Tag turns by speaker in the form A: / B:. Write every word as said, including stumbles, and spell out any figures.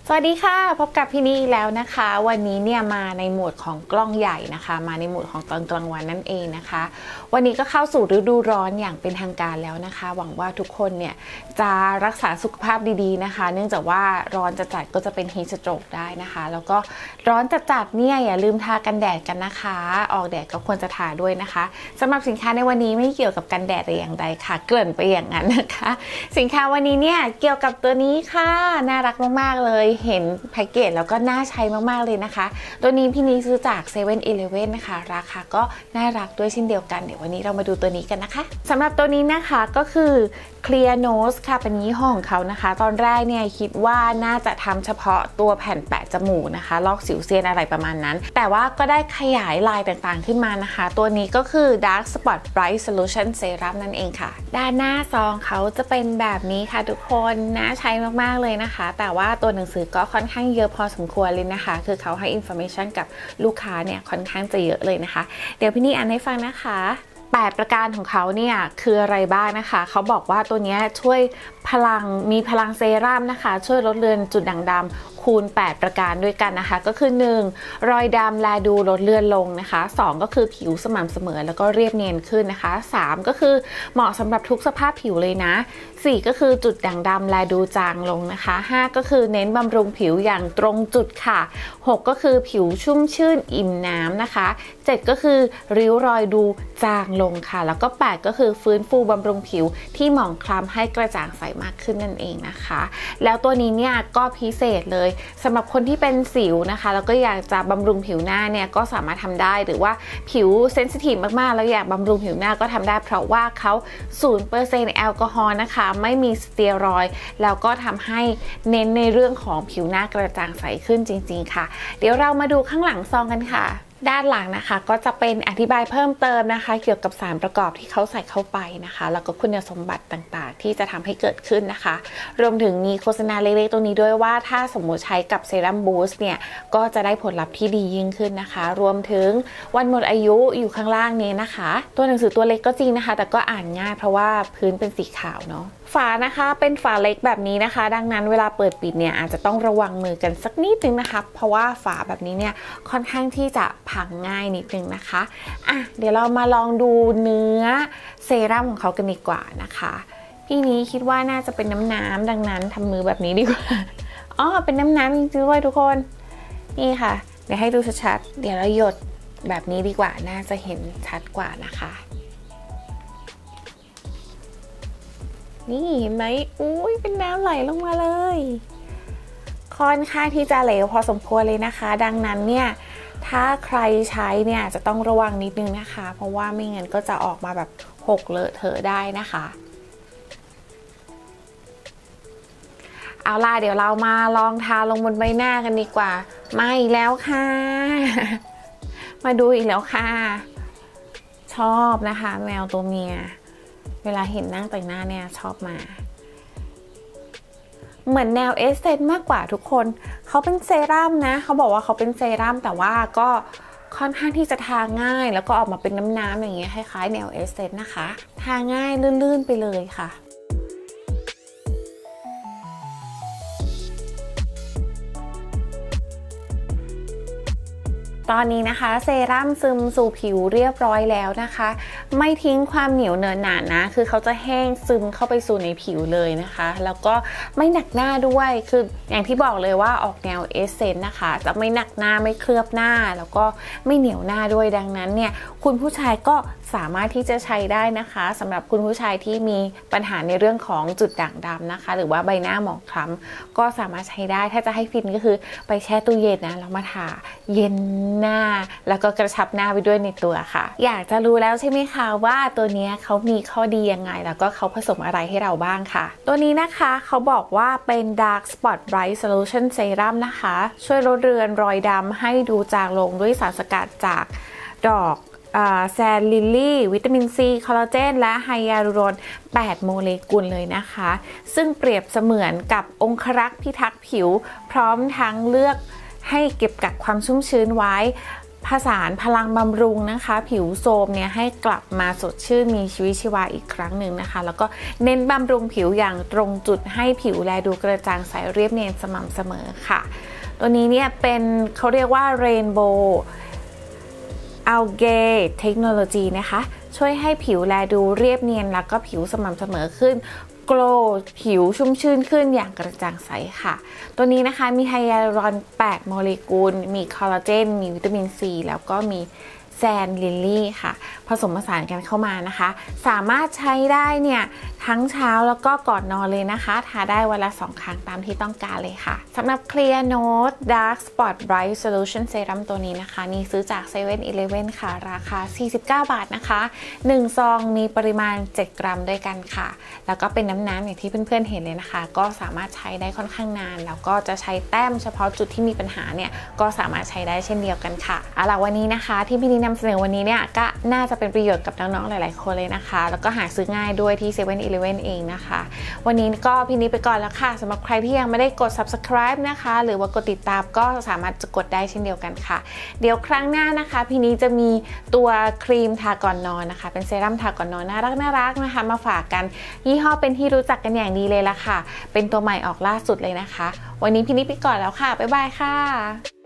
A: สวัสดีค่ะพบกับพี่นี่แล้วนะคะวันนี้เนี่ยมาในโหมดของกล้องใหญ่นะคะมาในโหมดของตอนกลางวันนั่นเองนะคะวันนี้ก็เข้าสู่ฤดูร้อนอย่างเป็นทางการแล้วนะคะหวังว่าทุกคนเนี่ยจะรักษาสุขภาพดีๆนะคะเนื่องจากว่าร้อนจัดๆก็จะเป็นฮีทสโตรกได้นะคะแล้วก็ร้อนจัดๆเนี่ยอย่าลืมทากันแดดกันนะคะออกแดดก็ควรจะทาด้วยนะคะสำหรับสินค้าในวันนี้ไม่เกี่ยวกับกันแดดแต่อย่างใดค่ะเกริ่นไปอย่างนั้นนะคะสินค้าวันนี้เนี่ยเกี่ยวกับตัวนี้ค่ะน่ารักมากๆเลยเห็นแพ็กเกจแล้วก็น่าใช้มากๆเลยนะคะตัวนี้พี่นี้ซื้อจาก เซเว่น อีเลฟเว่น นะคะราคาก็น่ารักด้วยเช่นเดียวกันเดี๋ยววันนี้เรามาดูตัวนี้กันนะคะสำหรับตัวนี้นะคะก็คือ Clear Nose ค่ะเป็นยี่ห้อของเขานะคะตอนแรกเนี่ยคิดว่าน่าจะทำเฉพาะตัวแผ่นแปะจมูกนะคะลอกสิวเซียนอะไรประมาณนั้นแต่ว่าก็ได้ขยายลายต่างๆขึ้นมานะคะตัวนี้ก็คือ Dark Spot Bright Solution Serum นั่นเองค่ะด้านหน้าซองเขาจะเป็นแบบนี้ค่ะทุกคนน่าใช้มากๆเลยนะคะแต่ว่าตัวหนังสือก็ค่อนข้างเยอะพอสมควรเลยนะคะคือเขาให้ information กับลูกค้าเนี่ยค่อนข้างจะเยอะเลยนะคะเดี๋ยวพี่นี่อ่านให้ฟังนะคะแปดประการของเขาเนี่ยคืออะไรบ้างนะคะเขาบอกว่าตัวนี้ช่วยพลังมีพลังเซรั่มนะคะช่วยลดเลือนจุดด่างดำคูณแปดประการด้วยกันนะคะก็คือหนึ่งรอยดำแลดูลดเลือนลงนะคะสองก็คือผิวสม่ำเสมอแล้วก็เรียบเนียนขึ้นนะคะสามก็คือเหมาะสำหรับทุกสภาพผิวเลยนะสี่ก็คือจุดด่างดำแลดูจางลงนะคะห้าก็คือเน้นบำรุงผิวอย่างตรงจุดค่ะหกก็คือผิวชุ่มชื่นอิ่มน้ำนะคะเจ็ดก็คือริ้วรอยดูจางลงค่ะแล้วก็แปดก็คือฟื้นฟูบำรุงผิวที่หมองคล้ำให้กระจ่างใสมากขึ้นนั่นเองนะคะแล้วตัวนี้เนี่ยก็พิเศษเลยสำหรับคนที่เป็นสิวนะคะแล้วก็อยากจะบำรุงผิวหน้าเนี่ยก็สามารถทำได้หรือว่าผิวเซนซิทีฟมากๆแล้วอยากบำรุงผิวหน้าก็ทำได้เพราะว่าเขา ศูนย์เปอร์เซ็นต์ แอลกอฮอล์นะคะไม่มีสเตียรอยด์แล้วก็ทำให้เน้นในเรื่องของผิวหน้ากระจ่างใสขึ้นจริงๆค่ะเดี๋ยวเรามาดูข้างหลังซองกันค่ะด้านหลังนะคะก็จะเป็นอธิบายเพิ่มเติมนะคะเกี่ยวกับสารประกอบที่เขาใส่เข้าไปนะคะแล้วก็คุณสมบัติต่างๆที่จะทำให้เกิดขึ้นนะคะรวมถึงมีโฆษณาเล็กๆตรงนี้ด้วยว่าถ้าสมมุติใช้กับเซรั่มบูสต์เนี่ยก็จะได้ผลลัพธ์ที่ดียิ่งขึ้นนะคะรวมถึงวันหมดอายุอยู่ข้างล่างนี้นะคะตัวหนังสือตัวเล็กก็จริงนะคะแต่ก็อ่านง่ายเพราะว่าพื้นเป็นสีขาวเนาะฝานะคะเป็นฝาเล็กแบบนี้นะคะดังนั้นเวลาเปิดปิดเนี่ยอาจจะต้องระวังมือกันสักนิดนึงนะคะเพราะว่าฝาแบบนี้เนี่ยค่อนข้างที่จะพังง่ายนิดนึงนะคะอ่ะเดี๋ยวเรามาลองดูเนื้อเซรั่มของเขากันดีกว่านะคะพี่นี้คิดว่าน่าจะเป็นน้ำน้ำดังนั้นทำมือแบบนี้ดีกว่าอ๋อเป็นน้ำน้ำจริงๆด้วยทุกคนนี่ค่ะเดี๋ยวให้ดูชัดๆเดี๋ยวเราหยดแบบนี้ดีกว่าน่าจะเห็นชัดกว่านะคะนี่เห็นไหมอุ้ยเป็นน้ำไหลลงมาเลยค่อนข้างที่จะเหลวพอสมควรเลยนะคะดังนั้นเนี่ยถ้าใครใช้เนี่ยจะต้องระวังนิดนึงนะคะเพราะว่าไม่งั้นก็จะออกมาแบบหกเลอะเทอะได้นะคะเอาล่ะเดี๋ยวเรามาลองทาลงบนใบหน้ากันดีกว่ามาอีกแล้วค่ะมาดูอีกแล้วค่ะชอบนะคะแมวตัวเมียเวลาเห็นนั่งแต่งหน้าเนี่ยชอบมาเหมือนแนวเอสเซนต์มากกว่าทุกคนเขาเป็นเซรั่มนะเขาบอกว่าเขาเป็นเซรั่มแต่ว่าก็ค่อนข้างที่จะทาง่ายแล้วก็ออกมาเป็นน้ำๆอย่างเงี้ยคล้ายๆแนวเอสเซนต์นะคะทาง่ายลื่นๆไปเลยค่ะตอนนี้นะคะเซรั่มซึมสู่ผิวเรียบร้อยแล้วนะคะไม่ทิ้งความเหนียวเนอะหนานะคือเขาจะแห้งซึมเข้าไปสู่ในผิวเลยนะคะแล้วก็ไม่หนักหน้าด้วยคืออย่างที่บอกเลยว่าออกแนวเอสเซนต์นะคะจะไม่หนักหน้าไม่เคลือบหน้าแล้วก็ไม่เหนียวหน้าด้วยดังนั้นเนี่ยคุณผู้ชายก็สามารถที่จะใช้ได้นะคะสำหรับคุณผู้ชายที่มีปัญหาในเรื่องของจุดด่างดำนะคะหรือว่าใบหน้าหมองคล้ำก็สามารถใช้ได้ถ้าจะให้ฟินก็คือไปแช่ตู้เย็นนะแล้วมาทาเย็นหน้าแล้วก็กระชับหน้าไปด้วยในตัวค่ะอยากจะรู้แล้วใช่ไหมคะว่าตัวนี้เขามีข้อดียังไงแล้วก็เขาผสมอะไรให้เราบ้างค่ะตัวนี้นะคะเขาบอกว่าเป็น Dark Spot Bright Solution Serum นะคะช่วยลดเลือนรอยดำให้ดูจางลงด้วยสารสกัดจากดอกแซนลิลลี่วิตามินซีคอลลาเจนและไฮยาลูรอนแปดโมเลกุลเลยนะคะซึ่งเปรียบเสมือนกับองครักษ์พิทักษ์ผิวพร้อมทั้งเลือกให้เก็บกักความชุ่มชื้นไว้ผสานพลังบำรุงนะคะผิวโทรมเนี่ยให้กลับมาสดชื่นมีชีวิตชีวาอีกครั้งหนึ่งนะคะแล้วก็เน้นบำรุงผิวอย่างตรงจุดให้ผิวแลดูกระจ่างใสเรียบเนียนสม่ำเสมอค่ะตัวนี้เนี่ยเป็นเขาเรียกว่า Rainbow Algae Technology นะคะช่วยให้ผิวแลดูเรียบเนียนแล้วก็ผิวสม่ำเสมอขึ้นโกลว์ผิวชุ่มชื่นขึ้นอย่างกระจ่างใสค่ะตัวนี้นะคะมีไฮยาลูรอนแปดโมเลกุลมีคอลลาเจนมีวิตามินซีแล้วก็มีแซนลิลลี่ค่ะผสมผสานกันเข้ามานะคะสามารถใช้ได้เนี่ยทั้งเช้าแล้วก็ก่อนนอนเลยนะคะทาได้วันละสองครั้งตามที่ต้องการเลยค่ะสำหรับ Clear Note Dark Spot Bright Solution Serum ตัวนี้นะคะนี่ซื้อจาก เซเว่นอีเลฟเว่น ค่ะราคาสี่สิบเก้าบาทนะคะหนึ่งซองมีปริมาณเจ็ดกรัมด้วยกันค่ะแล้วก็เป็นน้ำๆอย่างที่เพื่อนๆเห็นเลยนะคะก็สามารถใช้ได้ค่อนข้างนานแล้วก็จะใช้แต้มเฉพาะจุดที่มีปัญหาเนี่ยก็สามารถใช้ได้เช่นเดียวกันค่ะเอาล่ะวันนี้นะคะที่พี่นินำเสนอวันนี้เนี่ยก็น่าจะเป็นประโยชน์กับน้องๆหลายๆคนเลยนะคะแล้วก็หาซื้อง่ายด้วยที่ เซเว่นอีเลฟเว่น เองนะคะวันนี้ก็พี่นิไปก่อนแล้วค่ะสำหรับใครที่ยังไม่ได้กด ซับสไครบ์ นะคะหรือว่ากดติดตามก็สามารถจะกดได้เช่นเดียวกันค่ะเดี๋ยวครั้งหน้านะคะพี่นิจะมีตัวครีมทาก่อนนอนนะคะเป็นเซรั่มทาก่อนนอนน่ารักน่ารักนะคะมาฝากกันยี่ห้อเป็นที่รู้จักกันอย่างดีเลยละค่ะเป็นตัวใหม่ออกล่าสุดเลยนะคะวันนี้พี่นิไปก่อนแล้วค่ะบ๊ายบายค่ะ